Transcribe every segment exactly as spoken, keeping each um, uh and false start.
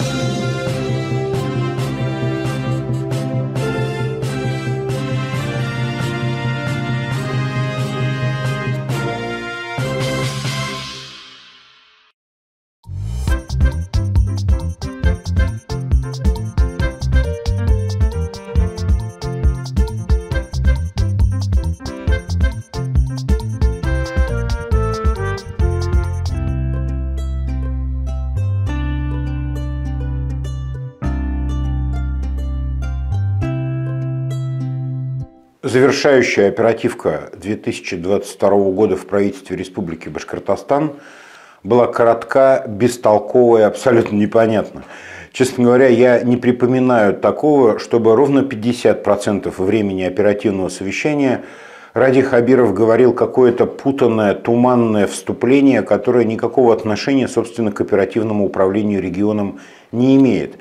Завершающая оперативка две тысячи двадцать второго года в правительстве Республики Башкортостан была коротка, бестолкова и абсолютно непонятна. Честно говоря, я не припоминаю такого, чтобы ровно пятьдесят процентов времени оперативного совещания Ради Хабиров говорил какое-то путанное, туманное вступление, которое никакого отношения, собственно, к оперативному управлению регионом не имеет.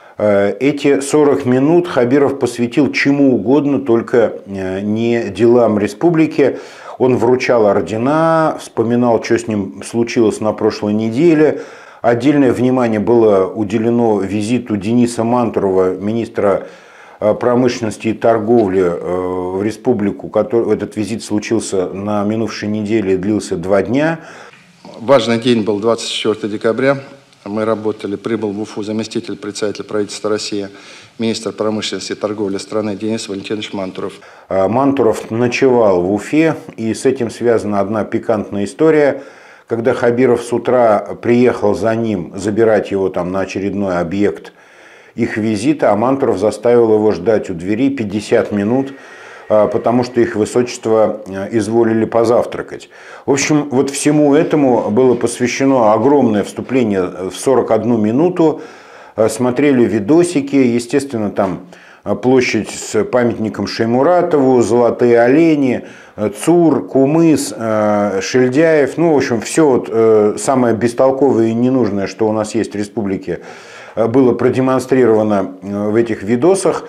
Эти сорок минут Хабиров посвятил чему угодно, только не делам республики. Он вручал ордена, вспоминал, что с ним случилось на прошлой неделе. Отдельное внимание было уделено визиту Дениса Мантурова, министра промышленности и торговли в республику. Этот визит случился на минувшей неделе и длился два дня. Важный день был двадцать четвёртого декабря. Мы работали, прибыл в Уфу заместитель председателя правительства России, министр промышленности и торговли страны Денис Валентинович Мантуров. Мантуров ночевал в Уфе, и с этим связана одна пикантная история. Когда Хабиров с утра приехал за ним забирать его там на очередной объект их визита, а Мантуров заставил его ждать у двери пятьдесят минут, потому что их высочество изволили позавтракать. В общем, вот всему этому было посвящено огромное вступление в сорок одну минуту. Смотрели видосики, естественно, там площадь с памятником Шеймуратову, золотые олени, ЦУР, Кумыс, Шильдяев. Ну, в общем, все вот самое бестолковое и ненужное, что у нас есть в республике, было продемонстрировано в этих видосах.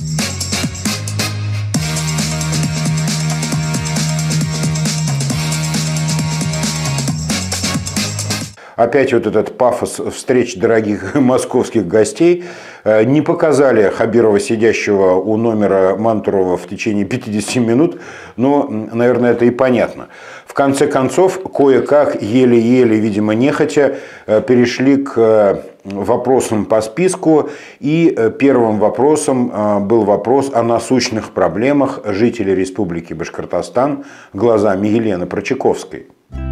Опять вот этот пафос встреч дорогих московских гостей. Не показали Хабирова, сидящего у номера Мантурова, в течение пятидесяти минут, но, наверное, это и понятно. В конце концов, кое-как, еле-еле, видимо, нехотя, перешли к вопросам по списку. И первым вопросом был вопрос о насущных проблемах жителей Республики Башкортостан глазами Елены Прочаковской.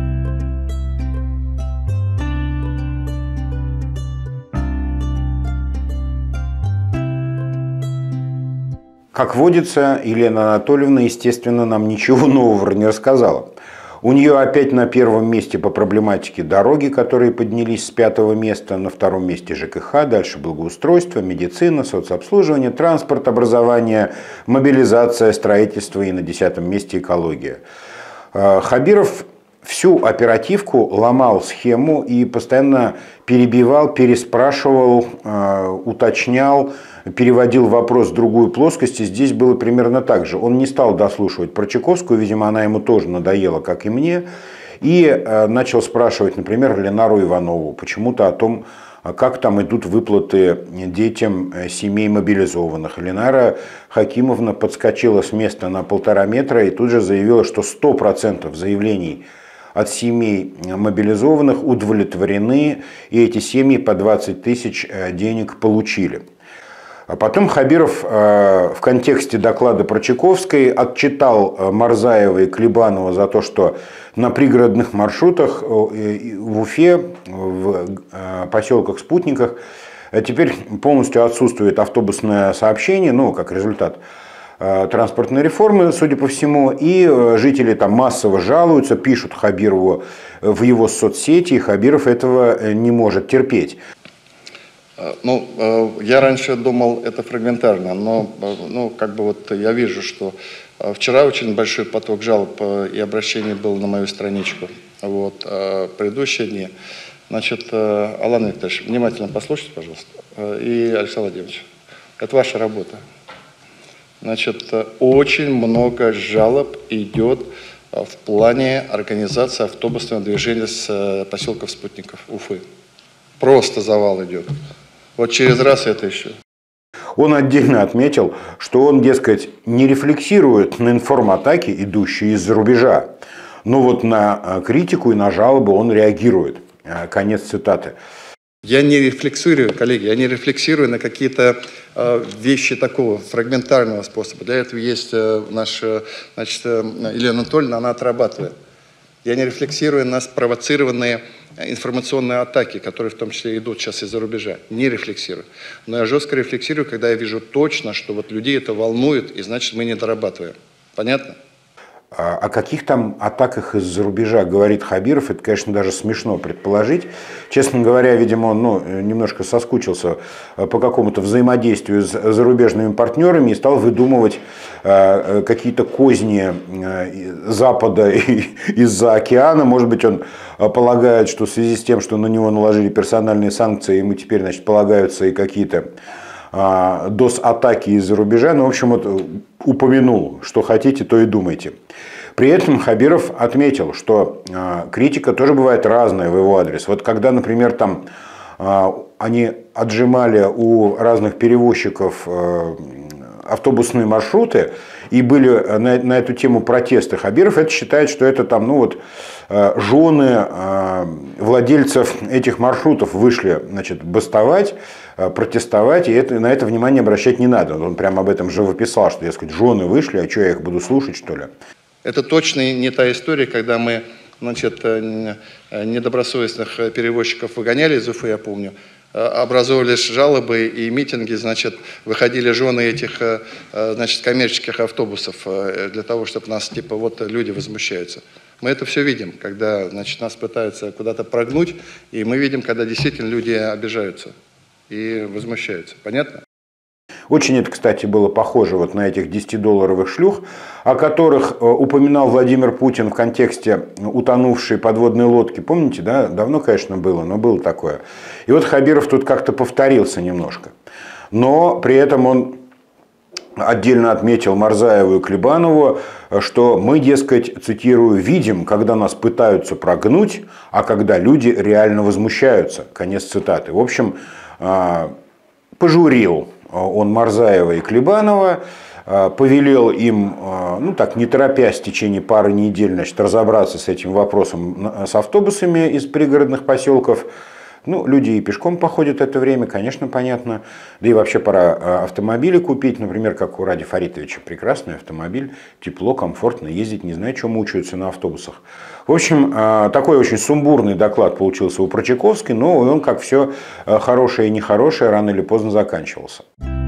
Как водится, Елена Анатольевна, естественно, нам ничего нового не рассказала. У нее опять на первом месте по проблематике дороги, которые поднялись с пятого места, на втором месте ЖКХ, дальше благоустройство, медицина, соцобслуживание, транспорт, образование, мобилизация, строительство и на десятом месте экология. Хабиров всю оперативку ломал схему и постоянно перебивал, переспрашивал, уточнял, переводил вопрос в другую плоскость, и здесь было примерно так же. Он не стал дослушивать Прочаковскую, видимо, она ему тоже надоела, как и мне, и начал спрашивать, например, Ленару Иванову почему-то о том, как там идут выплаты детям семей мобилизованных. Ленара Хакимовна подскочила с места на полтора метра и тут же заявила, что сто процентов заявлений от семей мобилизованных удовлетворены, и эти семьи по двадцать тысяч денег получили. А потом Хабиров в контексте доклада Прочаковской отчитал Марзаева и Клебанова за то, что на пригородных маршрутах в Уфе, в поселках-спутниках теперь полностью отсутствует автобусное сообщение, ну, как результат транспортной реформы, судя по всему, и жители там массово жалуются, пишут Хабирову в его соцсети, и Хабиров этого не может терпеть. Ну, я раньше думал, это фрагментарно, но ну, как бы вот я вижу, что вчера очень большой поток жалоб и обращений был на мою страничку. Вот, предыдущие дни. Значит, Алан Викторович, внимательно послушайте, пожалуйста, и Александр Владимирович, это ваша работа. Значит, очень много жалоб идет в плане организации автобусного движения с поселков спутников Уфы. Просто завал идет. Вот через раз это еще. Он отдельно отметил, что он, дескать, не рефлексирует на информатаки, идущие из-за рубежа. Но вот на критику и на жалобы он реагирует. Конец цитаты. Я не рефлексирую, коллеги, я не рефлексирую на какие-то э, вещи такого фрагментарного способа. Для этого есть э, наша, значит, э, Елена Анатольевна, она отрабатывает. Я не рефлексирую на спровоцированные информационные атаки, которые в том числе идут сейчас из-за рубежа. Не рефлексирую. Но я жестко рефлексирую, когда я вижу точно, что вот людей это волнует, и значит мы не дорабатываем. Понятно? О каких там атаках из-за рубежа говорит Хабиров, это, конечно, даже смешно предположить. Честно говоря, видимо, он ну, немножко соскучился по какому-то взаимодействию с зарубежными партнерами и стал выдумывать какие-то козни Запада из-за океана. Может быть, он полагает, что в связи с тем, что на него наложили персональные санкции, ему теперь, значит, полагаются и какие-то дос-атаки из-за рубежа. Ну, в общем, вот упомянул, что хотите, то и думайте. При этом Хабиров отметил, что э, критика тоже бывает разная в его адрес. Вот когда, например, там э, они отжимали у разных перевозчиков э, автобусные маршруты и были на, на эту тему протесты, Хабиров это считает, что это там, ну вот, э, жены э, владельцев этих маршрутов вышли, значит, бастовать, э, протестовать, и это, на это внимание обращать не надо. Он прямо об этом живописал, что, дескать, жены вышли, а что я их буду слушать, что ли? Это точно не та история, когда мы, значит, недобросовестных перевозчиков выгоняли из Уфы, я помню, образовывались жалобы и митинги, значит, выходили жены этих, значит, коммерческих автобусов для того, чтобы нас, типа, вот люди возмущаются. Мы это все видим, когда, значит, нас пытаются куда-то прогнуть, и мы видим, когда действительно люди обижаются и возмущаются. Понятно? Очень это, кстати, было похоже вот на этих десятидолларовых шлюх, о которых упоминал Владимир Путин в контексте утонувшей подводной лодки. Помните, да? Давно, конечно, было, но было такое. И вот Хабиров тут как-то повторился немножко. Но при этом он отдельно отметил Марзаеву и Клебанову, что мы, дескать, цитирую, видим, когда нас пытаются прогнуть, а когда люди реально возмущаются. Конец цитаты. В общем, пожурил он Марзаева и Клебанова, повелел им, ну так, не торопясь, в течение пары недель, значит, разобраться с этим вопросом с автобусами из пригородных поселков. Ну, люди и пешком походят это время, конечно, понятно. Да и вообще пора автомобили купить, например, как у Ради Фаритовича. Прекрасный автомобиль, тепло, комфортно ездить, не знаю, что мучаются на автобусах. В общем, такой очень сумбурный доклад получился у Прочаковской, но он, как все хорошее и нехорошее, рано или поздно заканчивался.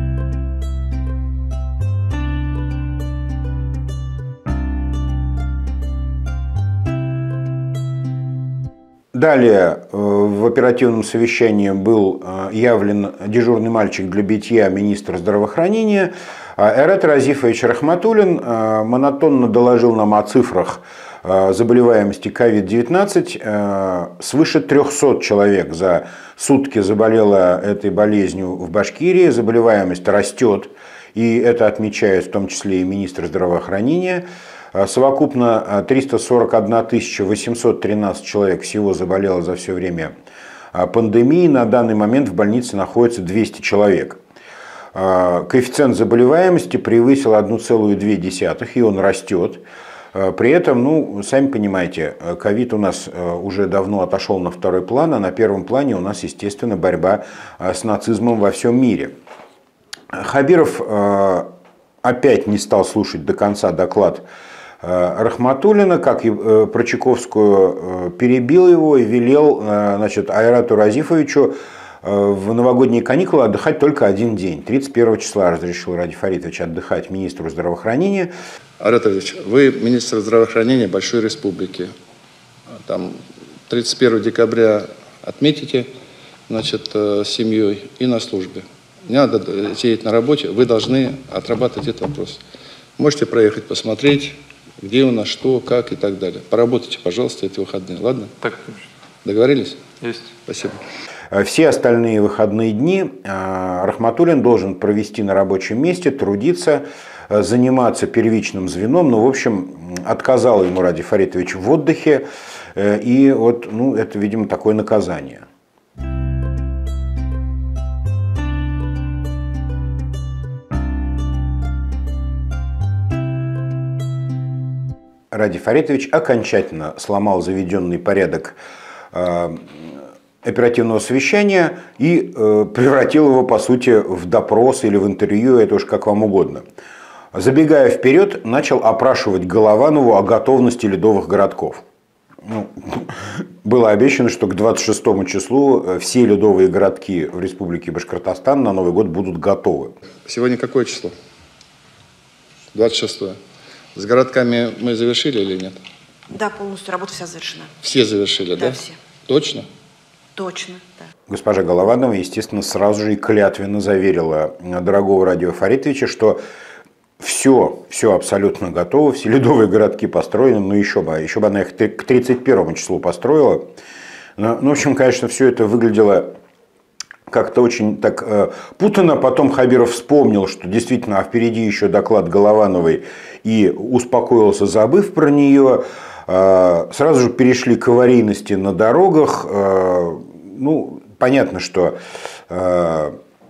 Далее в оперативном совещании был явлен дежурный мальчик для битья министра здравоохранения. Айрат Разифович Рахматуллин монотонно доложил нам о цифрах заболеваемости ковид девятнадцать. Свыше трехсот человек за сутки заболело этой болезнью в Башкирии. Заболеваемость растет, и это отмечает в том числе и министр здравоохранения. Совокупно триста сорок одна тысяча восемьсот тринадцать человек всего заболело за все время пандемии. На данный момент в больнице находится двести человек. Коэффициент заболеваемости превысил одна целая две десятых, и он растет. При этом, ну, сами понимаете, ковид у нас уже давно отошел на второй план, а на первом плане у нас, естественно, борьба с нацизмом во всем мире. Хабиров опять не стал слушать до конца доклад Рахматуллина, как и Прочаковскую, перебил его и велел, значит, Айрату Разифовичу в новогодние каникулы отдыхать только один день. тридцать первого числа разрешил Ради Фаритович отдыхать министру здравоохранения. Айрат Ильич, вы министр здравоохранения большой республики. Там тридцать первого декабря отметите, значит, с семьей и на службе. Не надо сидеть на работе, вы должны отрабатывать этот вопрос. Можете проехать, посмотреть, где у нас, что, как и так далее. Поработайте, пожалуйста, эти выходные, ладно? Так. Договорились? Есть. Спасибо. Все остальные выходные дни Рахматуллин должен провести на рабочем месте, трудиться, заниматься первичным звеном. Ну, в общем, отказал ему Ради Фаритович в отдыхе. И вот, ну, это, видимо, такое наказание. Радий Фаритович окончательно сломал заведенный порядок оперативного совещания и превратил его, по сути, в допрос или в интервью, это уж как вам угодно. Забегая вперед, начал опрашивать Голованову о готовности ледовых городков. Ну, было обещано, что к двадцать шестому числу все ледовые городки в Республике Башкортостан на Новый год будут готовы. Сегодня какое число? двадцать шестое. С городками мы завершили или нет? Да, полностью работа вся завершена. Все завершили, да? Да, все. Точно? Точно, да. Госпожа Голованова, естественно, сразу же и клятвенно заверила дорогого Радия Фаритовича, что все, все абсолютно готово, все ледовые городки построены, но еще бы, еще бы она их к тридцать первому числу построила. Ну, в общем, конечно, все это выглядело как-то очень так э, путано. Потом Хабиров вспомнил, что действительно, а впереди еще доклад Головановой, и успокоился, забыв про нее. Э, сразу же перешли к аварийности на дорогах. Э, ну, понятно, что э,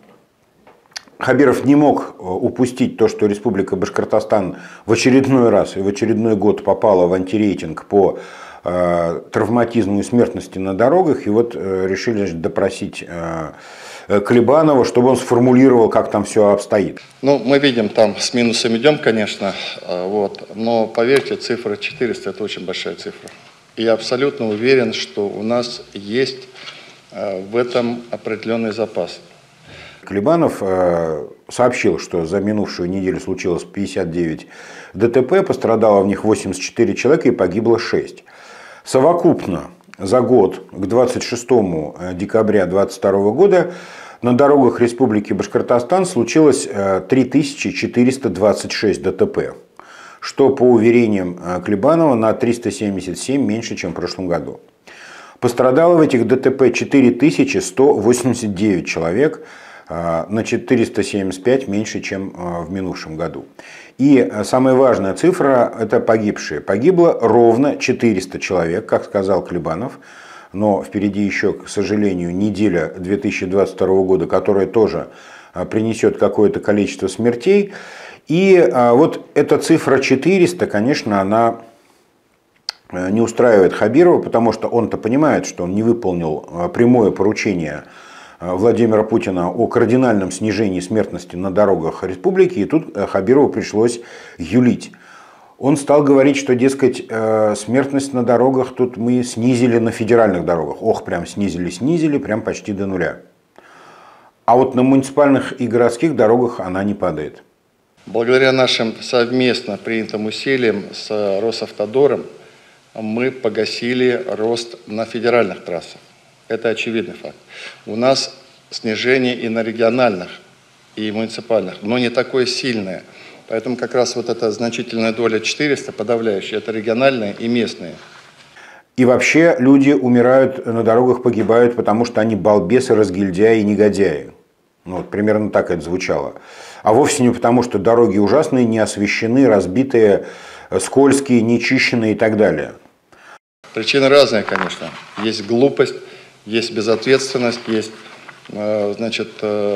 Хабиров не мог упустить то, что Республика Башкортостан в очередной раз и в очередной год попала в антирейтинг по э, травматизму и смертности на дорогах. И вот э, решили, значит, допросить э, Клебанова, чтобы он сформулировал, как там все обстоит. Ну, мы видим, там с минусом идем, конечно, вот, но поверьте, цифра четыреста – это очень большая цифра. И я абсолютно уверен, что у нас есть э, в этом определенный запас. Клебанов сообщил, что за минувшую неделю случилось пятьдесят девять ДТП, пострадало в них восемьдесят четыре человека и погибло шесть. Совокупно за год к двадцать шестому декабря две тысячи двадцать второго года на дорогах Республики Башкортостан случилось три тысячи четыреста двадцать шесть ДТП, что, по уверениям Клебанова, на триста семьдесят семь меньше, чем в прошлом году. Пострадало в этих ДТП четыре тысячи сто восемьдесят девять человек, на четыреста семьдесят пять меньше, чем в минувшем году. И самая важная цифра – это погибшие. Погибло ровно четыреста человек, как сказал Клебанов, но впереди еще, к сожалению, неделя две тысячи двадцать второго года, которая тоже принесет какое-то количество смертей. И вот эта цифра четыреста, конечно, она не устраивает Хабирова, потому что он-то понимает, что он не выполнил прямое поручение Владимира Путина о кардинальном снижении смертности на дорогах республики, и тут Хабирову пришлось юлить. Он стал говорить, что, дескать, смертность на дорогах тут мы снизили на федеральных дорогах. Ох, прям снизили-снизили, прям почти до нуля. А вот на муниципальных и городских дорогах она не падает. Благодаря нашим совместно принятым усилиям с Росавтодором мы погасили рост на федеральных трассах. Это очевидный факт. У нас снижение и на региональных, и муниципальных, но не такое сильное. Поэтому как раз вот эта значительная доля четыреста, подавляющая, это региональные и местные. И вообще люди умирают на дорогах, погибают, потому что они балбесы, разгильдяи и негодяи. Ну, вот примерно так это звучало. А вовсе не потому, что дороги ужасные, не освещены, разбитые, скользкие, нечищенные и так далее. Причины разные, конечно. Есть глупость, есть безответственность, есть, значит,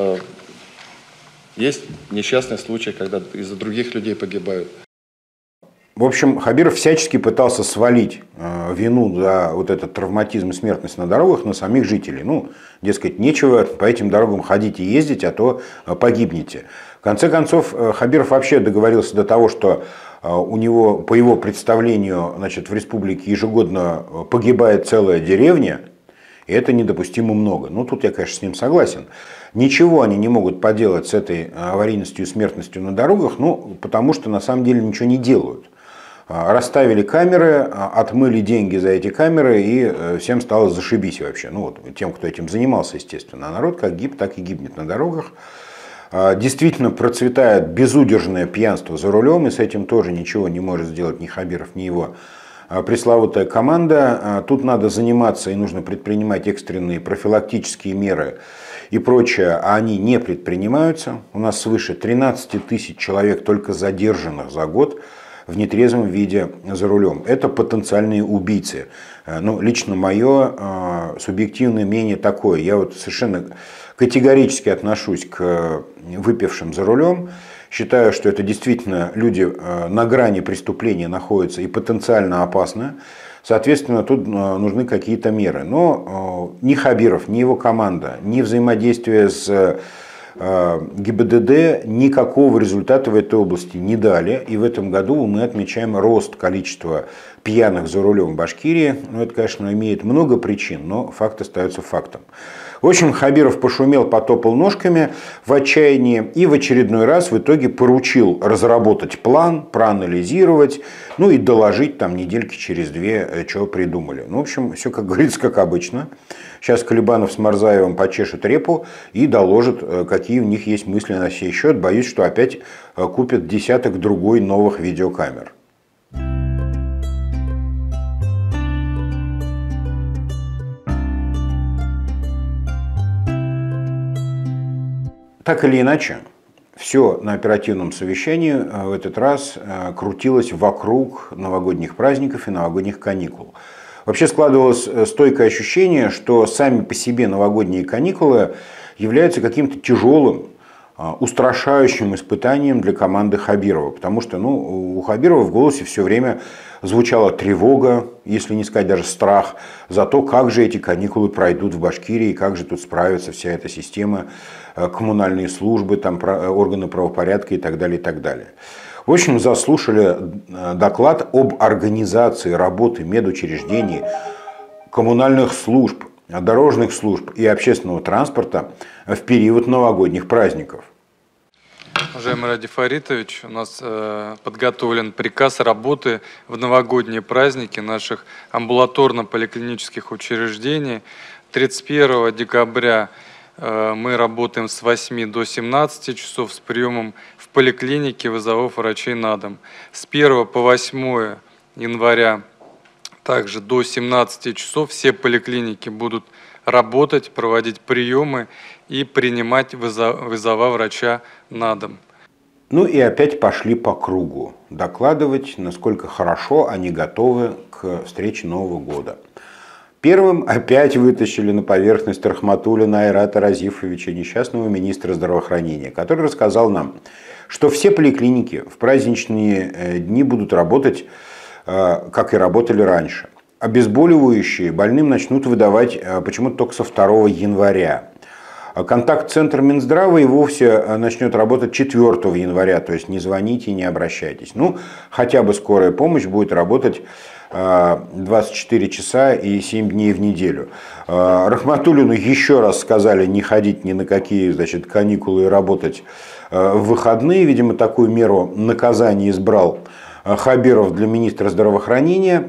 есть несчастные случаи, когда из-за других людей погибают. В общем, Хабиров всячески пытался свалить вину за вот этот травматизм и смертность на дорогах на самих жителей. Ну, дескать, нечего по этим дорогам ходить и ездить, а то погибнете. В конце концов, Хабиров вообще договорился до того, что у него, по его представлению, значит, в республике ежегодно погибает целая деревня, и это недопустимо много. Ну, тут я, конечно, с ним согласен. Ничего они не могут поделать с этой аварийностью и смертностью на дорогах, ну, потому что на самом деле ничего не делают. Расставили камеры, отмыли деньги за эти камеры, и всем стало зашибись вообще. Ну, вот, тем, кто этим занимался, естественно. А народ как гиб, так и гибнет на дорогах. Действительно процветает безудержное пьянство за рулем, и с этим тоже ничего не может сделать ни Хабиров, ни его пресловутая команда. Тут надо заниматься и нужно предпринимать экстренные профилактические меры и прочее, а они не предпринимаются. У нас свыше тринадцати тысяч человек только задержанных за год в нетрезвом виде за рулем. Это потенциальные убийцы. Ну, лично мое э, субъективное мнение такое. Я вот совершенно категорически отношусь к выпившим за рулем. Считаю, что это действительно люди на грани преступления находятся и потенциально опасны. Соответственно, тут нужны какие-то меры. Но ни Хабиров, ни его команда, ни взаимодействие с ГИБДД никакого результата в этой области не дали. И в этом году мы отмечаем рост количества пьяных за рулем в Башкирии. Ну, это, конечно, имеет много причин, но факт остается фактом. В общем, Хабиров пошумел, потопал ножками в отчаянии и в очередной раз в итоге поручил разработать план, проанализировать, ну и доложить там недельки через две, что придумали. Ну, в общем, все, как говорится, как обычно. Сейчас Колебанов с Марзаевым почешет репу и доложит, какие у них есть мысли на сей счет. Боюсь, что опять купят десяток другой новых видеокамер. Так или иначе, все на оперативном совещании в этот раз крутилось вокруг новогодних праздников и новогодних каникул. Вообще складывалось стойкое ощущение, что сами по себе новогодние каникулы являются каким-то тяжелым, устрашающим испытанием для команды Хабирова. Потому что ну, у Хабирова в голосе все время звучала тревога, если не сказать даже страх, за то, как же эти каникулы пройдут в Башкирии, как же тут справится вся эта система, коммунальные службы, там, органы правопорядка и так далее, и так далее. В общем, заслушали доклад об организации работы медучреждений, коммунальных служб, дорожных служб и общественного транспорта в период новогодних праздников. Уважаемый Ради Фаритович, у нас э, подготовлен приказ работы в новогодние праздники наших амбулаторно-поликлинических учреждений. тридцать первого декабря э, мы работаем с восьми до семнадцати часов с приемом в поликлинике вызовов врачей на дом. С первого по восьмое января также до семнадцати часов все поликлиники будут работать, проводить приемы и принимать вызова врача на дом. Ну и опять пошли по кругу докладывать, насколько хорошо они готовы к встрече Нового года. Первым опять вытащили на поверхность Рахматуллина Айрата Разифовича, несчастного министра здравоохранения, который рассказал нам, что все поликлиники в праздничные дни будут работать, как и работали раньше. Обезболивающие больным начнут выдавать почему-то только со второго января. Контакт-центр Минздрава и вовсе начнет работать четвёртого января, то есть не звоните, не обращайтесь. Ну, хотя бы скорая помощь будет работать двадцать четыре часа и семь дней в неделю. Рахматуллину еще раз сказали не ходить ни на какие, значит, каникулы и работать в выходные. Видимо, такую меру наказания избрал Хабиров для министра здравоохранения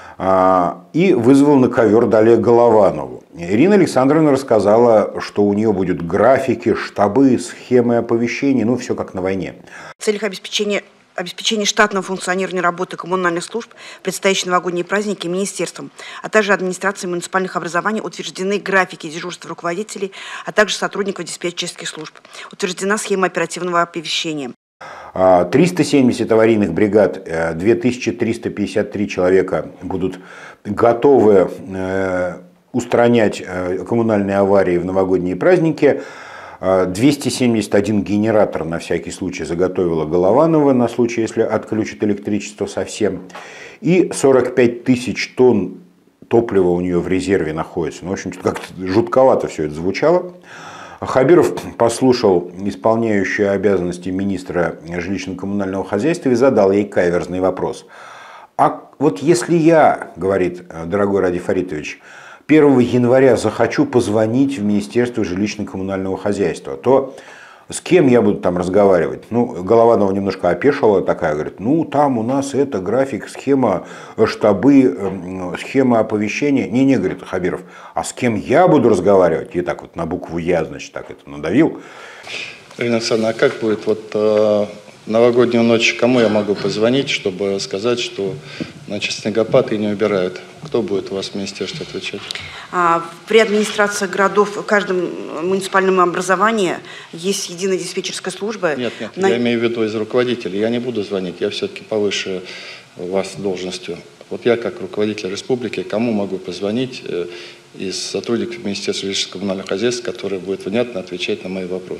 и вызвал на ковер далее Голованову. Ирина Александровна рассказала, что у нее будут графики, штабы, схемы оповещений, ну все как на войне. В целях обеспечения, обеспечения штатного функционирования работы коммунальных служб в предстоящие новогодние праздники министерством, а также администрацией муниципальных образований утверждены графики дежурств руководителей, а также сотрудников диспетчерских служб. Утверждена схема оперативного оповещения. триста семьдесят аварийных бригад, две тысячи триста пятьдесят три человека будут готовы устранять коммунальные аварии в новогодние праздники. двести семьдесят один генератор на всякий случай заготовила Голованова на случай, если отключат электричество совсем. И сорок пять тысяч тонн топлива у нее в резерве находится. Ну, в общем, как-то жутковато все это звучало. Хабиров послушал исполняющую обязанности министра жилищно-коммунального хозяйства и задал ей каверзный вопрос. А вот если я, говорит дорогой Ради Фаритович, первого января захочу позвонить в Министерство жилищно-коммунального хозяйства, то с кем я буду там разговаривать? Ну, Голованова немножко опешила, такая, говорит, ну, там у нас это график, схема, штабы, схема оповещения. Не-не, говорит Хабиров, а с кем я буду разговаривать? И так вот на букву «Я», значит, так это надавил. Ирина Александровна, а как будет вот э, новогоднюю ночь, кому я могу позвонить, чтобы сказать, что, значит, снегопад и не убирают? Кто будет у вас в министерстве отвечать? При администрации городов в каждом муниципальном образовании есть единая диспетчерская служба. Нет, нет, На... я имею в виду из руководителей. Я не буду звонить, я все-таки повыше вас должностью. Вот я как руководитель республики, кому могу позвонить из сотрудников Министерства жилищно-коммунального хозяйства, который будет внятно отвечать на мои вопросы?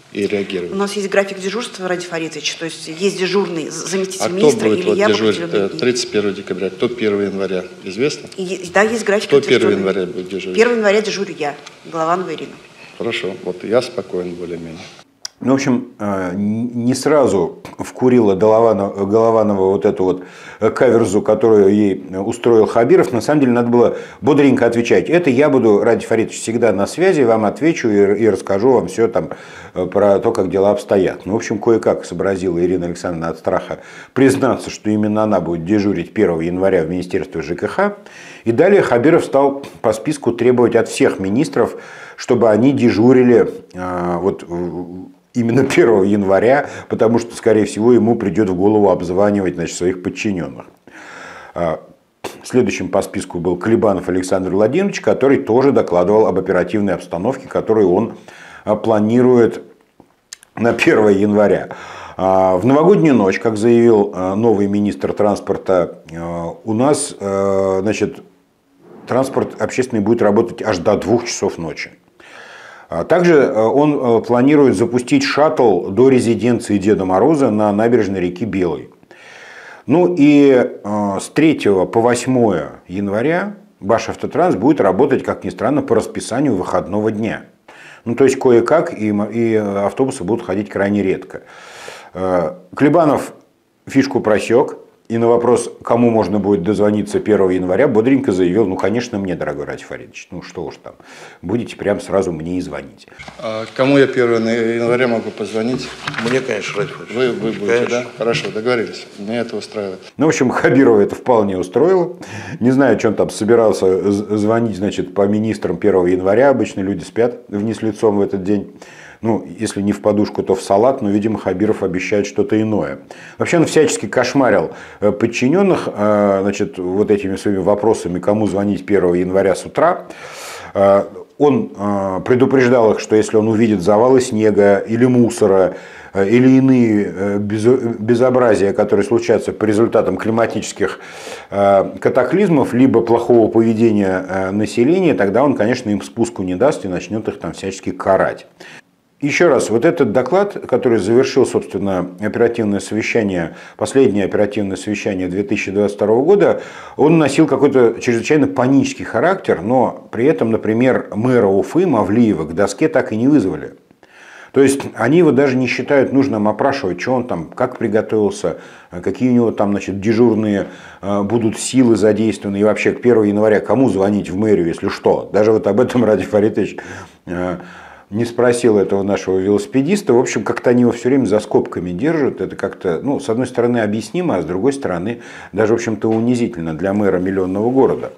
и реагировать. У нас есть график дежурства, Ради Фаритович, то есть есть дежурный заместитель а министра кто будет или вот я дежурить тридцать первого декабря, кто первого января, известно? И, да, есть график. Кто первого января будет дежурить? первого января дежурю я, Голованова Ирина. Хорошо, вот я спокоен более-менее. Ну, в общем, не сразу вкурила Голованова, Голованова вот эту вот каверзу, которую ей устроил Хабиров. На самом деле, надо было бодренько отвечать. Это я буду, Ради Фаритович, всегда на связи, вам отвечу и, и расскажу вам все там про то, как дела обстоят. Ну, в общем, кое-как сообразила Ирина Александровна от страха признаться, что именно она будет дежурить первого января в Министерстве ЖКХ. И далее Хабиров стал по списку требовать от всех министров, чтобы они дежурили вот именно первого января, потому что, скорее всего, ему придет в голову обзванивать, значит, своих подчиненных. Следующим по списку был Колебанов Александр Владимирович, который тоже докладывал об оперативной обстановке, которую он планирует на первого января. В новогоднюю ночь, как заявил новый министр транспорта, у нас, значит, транспорт общественный будет работать аж до двух часов ночи. Также он планирует запустить шаттл до резиденции Деда Мороза на набережной реки Белой. Ну и с третьего по восьмое января Башавтотранс будет работать, как ни странно, по расписанию выходного дня. Ну, то есть кое-как, и, и автобусы будут ходить крайне редко. Колебанов фишку просек, и на вопрос, кому можно будет дозвониться первого января, бодренько заявил: ну, конечно, мне, дорогой Ради Фаритович, ну что уж там, будете прям сразу мне и звонить. А кому я первого января могу позвонить? Мне, конечно, Ради Фаритович. Вы, вы будете, конечно. Да? Хорошо, договорились. Меня это устраивает. Ну, в общем, Хабирова это вполне устроило. Не знаю, что он там собирался звонить, значит, по министрам первого января. Обычно люди спят вниз лицом в этот день. Ну, если не в подушку, то в салат, но, видимо, Хабиров обещает что-то иное. Вообще он всячески кошмарил подчиненных, значит, вот этими своими вопросами, кому звонить первого января с утра. Он предупреждал их, что если он увидит завалы снега или мусора, или иные безобразия, которые случаются по результатам климатических катаклизмов, либо плохого поведения населения, тогда он, конечно, им спуску не даст и начнет их там всячески карать. Еще раз, вот этот доклад, который завершил, собственно, оперативное совещание, последнее оперативное совещание две тысячи двадцать второго года, он носил какой-то чрезвычайно панический характер, но при этом, например, мэра Уфы Мавлиева к доске так и не вызвали. То есть они его даже не считают нужным опрашивать, что он там, как приготовился, какие у него там, значит, дежурные будут силы задействованы, и вообще к первого января кому звонить в мэрию, если что. Даже вот об этом Ради Фаритович не спросил этого нашего велосипедиста. В общем, как-то они его все время за скобками держат. Это как-то, ну, с одной стороны, объяснимо, а с другой стороны, даже, в общем-то, унизительно для мэра миллионного города.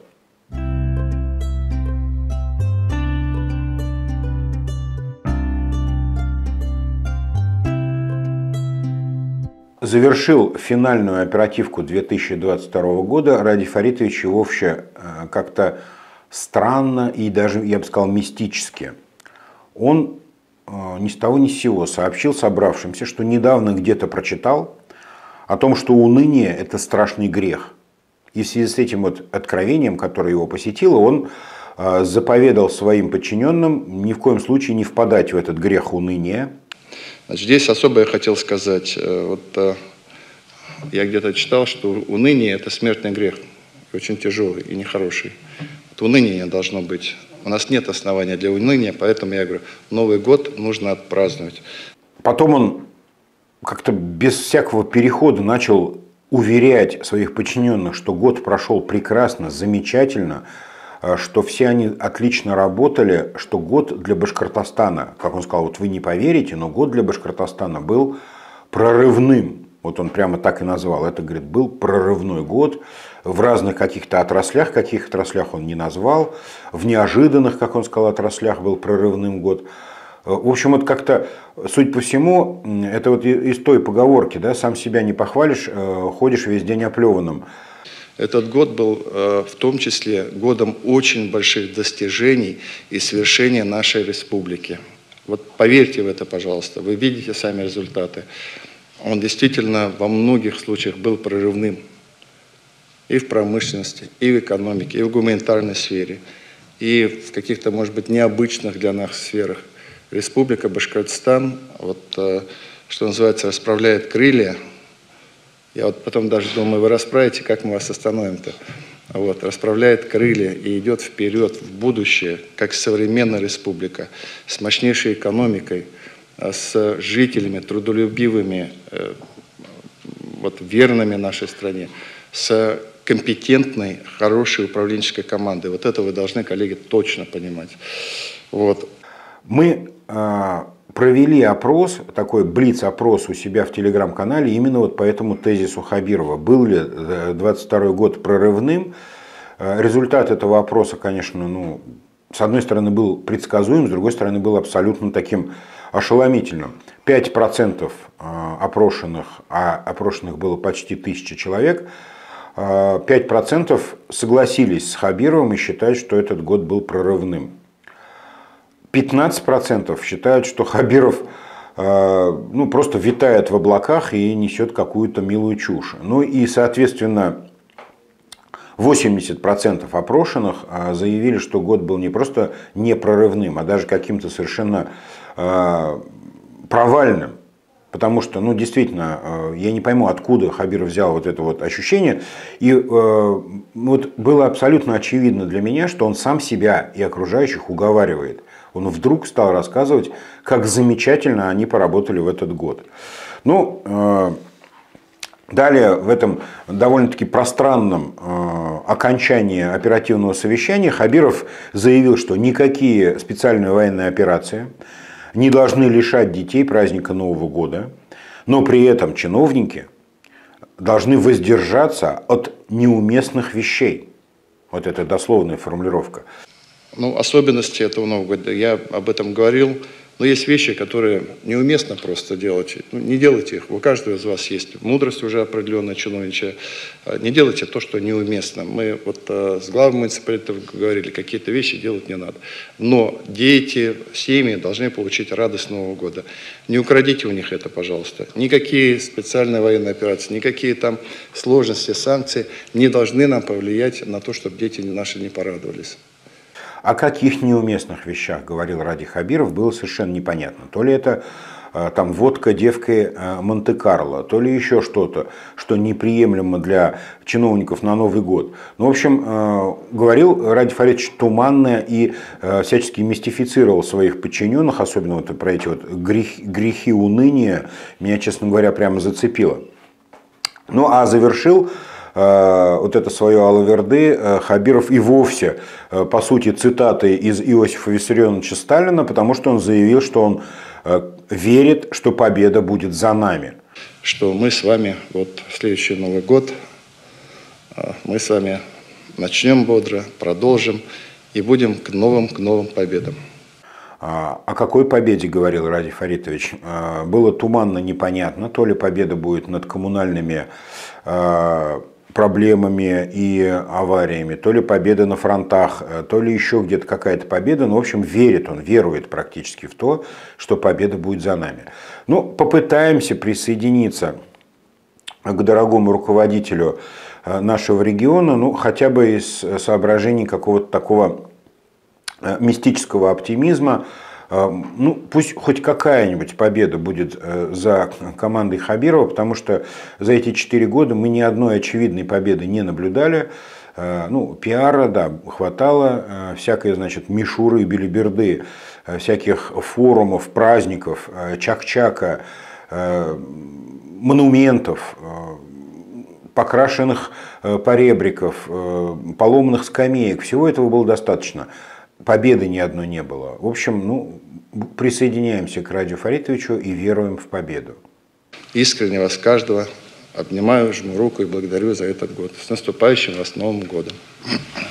Завершил финальную оперативку две тысячи двадцать второго года Ради Фаритович вообще как-то странно и даже, я бы сказал, мистически. Он ни с того ни с сего сообщил собравшимся, что недавно где-то прочитал о том, что уныние – это страшный грех. И в связи с этим вот откровением, которое его посетило, он заповедал своим подчиненным ни в коем случае не впадать в этот грех уныния. Значит, здесь особо я хотел сказать, вот я где-то читал, что уныние – это смертный грех, очень тяжелый и нехороший. Вот уныние не должно быть. У нас нет основания для уныния, поэтому я говорю, Новый год нужно отпраздновать. Потом он как-то без всякого перехода начал уверять своих подчиненных, что год прошел прекрасно, замечательно, что все они отлично работали, что год для Башкортостана, как он сказал, вот вы не поверите, но год для Башкортостана был прорывным. Вот он прямо так и назвал. Это, говорит, был прорывной год. В разных каких-то отраслях, каких отраслях он не назвал. В неожиданных, как он сказал, отраслях был прорывным год. В общем, вот как-то, судя по всему, это вот из той поговорки, да, сам себя не похвалишь, ходишь весь день оплеванным. Этот год был э, в том числе годом очень больших достижений и свершения нашей республики. Вот поверьте в это, пожалуйста, вы видите сами результаты. Он действительно во многих случаях был прорывным и в промышленности, и в экономике, и в гуманитарной сфере, и в каких-то, может быть, необычных для нас сферах. Республика Башкортостан, вот, что называется, расправляет крылья. Я вот потом даже думаю, вы расправите, как мы вас остановим-то? Вот, расправляет крылья и идет вперед, в будущее, как современная республика, с мощнейшей экономикой, с жителями, трудолюбивыми, вот, верными нашей стране, с компетентной, хорошей управленческой командой. Вот это вы должны, коллеги, точно понимать. Вот. Мы э, провели опрос, такой блиц-опрос у себя в телеграм-канале именно вот по этому тезису Хабирова. Был ли двадцать второй год прорывным? Результат этого опроса, конечно, ну, с одной стороны был предсказуем, с другой стороны был абсолютно таким ошеломительным. пять процентов опрошенных, а опрошенных было почти тысяча человек, пять процентов согласились с Хабировым и считают, что этот год был прорывным. пятнадцать процентов считают, что Хабиров ну, просто витает в облаках и несет какую-то милую чушь. Ну и, соответственно, восемьдесят процентов опрошенных заявили, что год был не просто не прорывным, а даже каким-то совершенно провальным. Потому что, ну, действительно, я не пойму, откуда Хабиров взял вот это вот ощущение. И э, вот было абсолютно очевидно для меня, что он сам себя и окружающих уговаривает. Он вдруг стал рассказывать, как замечательно они поработали в этот год. Ну, э, далее в этом довольно-таки пространном э, окончании оперативного совещания Хабиров заявил, что никакие специальные военные операции не должны лишать детей праздника Нового года, но при этом чиновники должны воздержаться от неуместных вещей. Вот это дословная формулировка. Ну, особенности этого Нового года, я об этом говорил, но есть вещи, которые неуместно просто делать. Ну, не делайте их, у каждого из вас есть мудрость уже определенная, чиновничья. Не делайте то, что неуместно. Мы вот с главой муниципалитета говорили, какие-то вещи делать не надо. Но дети, семьи должны получить радость Нового года. Не украдите у них это, пожалуйста. Никакие специальные военные операции, никакие там сложности, санкции не должны нам повлиять на то, чтобы дети наши не порадовались. О каких неуместных вещах говорил Ради Хабиров, было совершенно непонятно. То ли это там водка девкой Монте-Карло, то ли еще что-то, что неприемлемо для чиновников на Новый год. Ну, в общем, говорил Ради Фаридович туманно и всячески мистифицировал своих подчиненных, особенно вот про эти вот грехи, грехи уныния, меня, честно говоря, прямо зацепило. Ну, а завершил вот это свое алаверды Хабиров и вовсе, по сути, цитатой из Иосифа Виссарионовича Сталина, потому что он заявил, что он верит, что победа будет за нами. Что мы с вами, вот следующий Новый год, мы с вами начнем бодро, продолжим и будем к новым, к новым победам. О какой победе говорил Ради Фаритович? Было туманно непонятно, то ли победа будет над коммунальными проблемами и авариями, то ли победа на фронтах, то ли еще где-то какая-то победа. Но, в общем, верит он, верует практически в то, что победа будет за нами. Ну, попытаемся присоединиться к дорогому руководителю нашего региона, ну, хотя бы из соображений какого-то такого мистического оптимизма. Ну, пусть хоть какая-нибудь победа будет за командой Хабирова, потому что за эти четыре года мы ни одной очевидной победы не наблюдали. Ну, пиара, да, хватало, всякой, значит, мишуры и белиберды, всяких форумов, праздников, чак-чака, монументов, покрашенных поребриков, поломанных скамеек. Всего этого было достаточно. Победы ни одной не было. В общем, ну, присоединяемся к Радию Фаритовичу и веруем в победу. Искренне вас каждого обнимаю, жму руку и благодарю за этот год. С наступающим вас Новым годом!